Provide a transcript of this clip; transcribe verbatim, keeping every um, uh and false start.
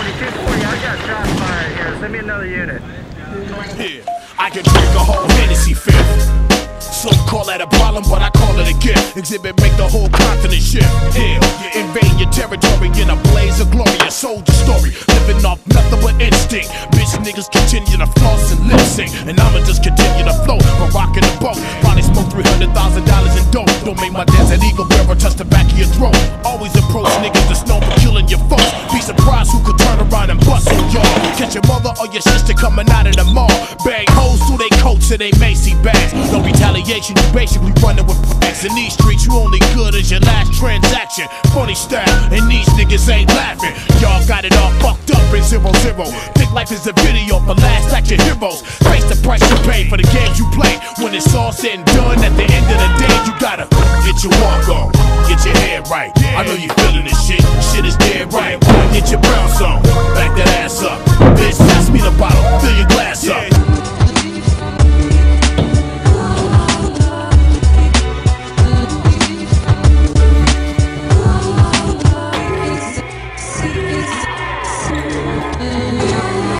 two twenty, I got shots fired here. Send me another unit. Yeah, I can drink a whole Hennessy fifth. Some call that a problem, but I call it a gift. Exhibit make the whole continent shift. Hell, invade your territory in a blaze of glory. A soldier story, living off nothing but instinct. Bitch niggas continue to floss and lip sync, and I'ma just continue to float, but rockin' the boat. Probably smoke three hundred thousand dollars in dope. Don't make my desert eagle bearer touch the back of your throat. Always approach niggas that's known for killing your folks. Be surprised who could turn around and bust on y'all. Catch your mother or your sister coming out of the mall. Bang hoes through they coats and they Macy bags. No retaliation, you basically running with facts. In these streets, you only good as your last transaction. Funny style, and these niggas ain't laughing. Y'all got it all fucked up in zero zero. Think life is a video for last action heroes. Face the price you pay for the games you play. When it's all said and done, at the end of the day, you gotta get your walk on, get your head right. I know you feeling this shit.